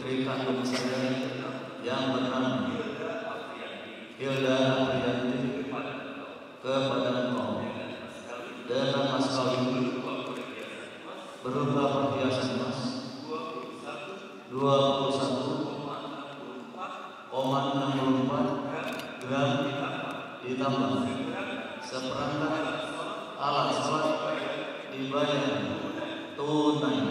istri kandung saya yang bernama Hilda Aprianti kepada engkau dengan mas kawin berupa perhiasan emas 21,64 gram ditambah seperangkat alat sholat dibayar tunai.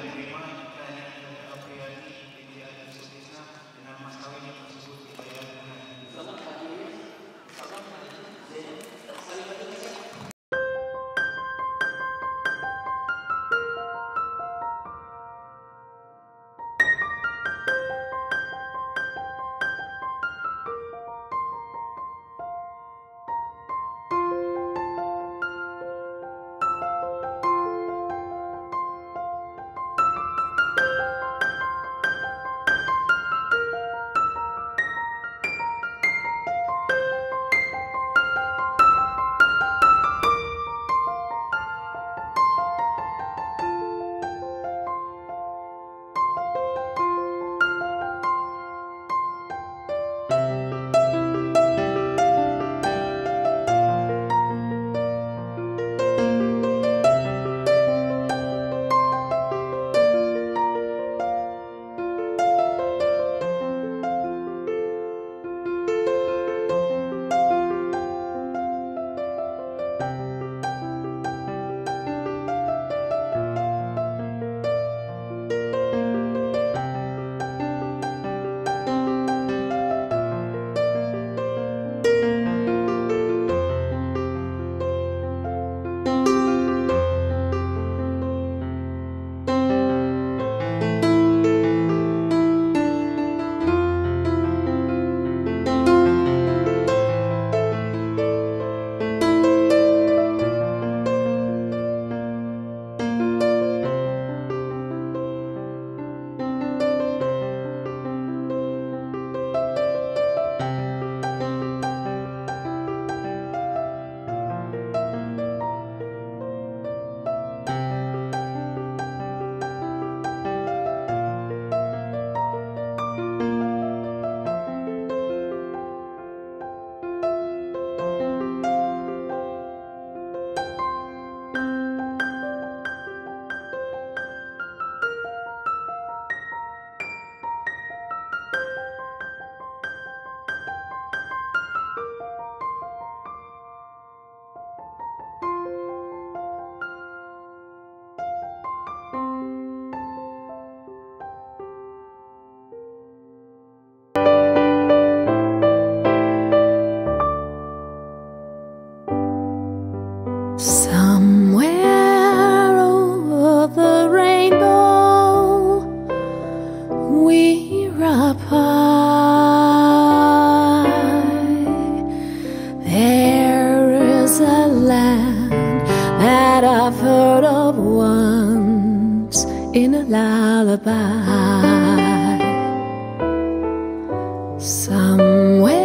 Somewhere over the rainbow, we're up high. There is a land that I've heard of once in a lullaby. Somewhere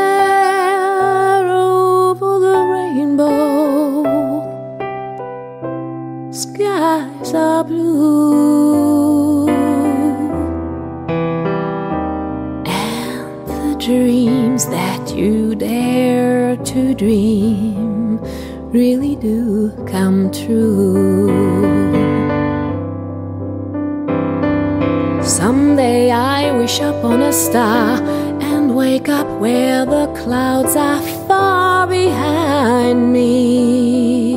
over the rainbow, skies are blue, and the dreams that you dare to dream really do come true. Someday I wish upon a star and wake up where the clouds are far behind me,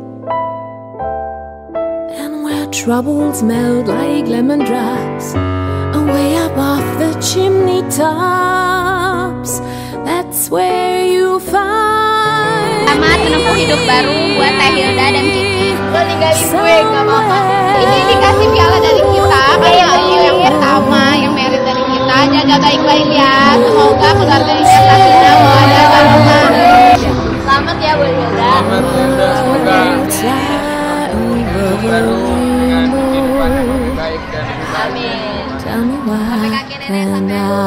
troubles melt like lemon drops away above the chimney tops. That's where you find. Selamat menempuh hidup baru buat Teh Hilda dan Kiki. Lo ninggalin gue gak apa-apa. Ini dikasih piala dari kita, kayak yang pertama, yang merit dari kita. Jaga baik-baik ya. Semoga keluarga ini sakinah mawaddah warahmah. Selamat ya buat Hilda. Selamat Hilda, semoga hidup baru dengan kehidupan yang lebih baik dan lebih baik. Amin. Tell me why and I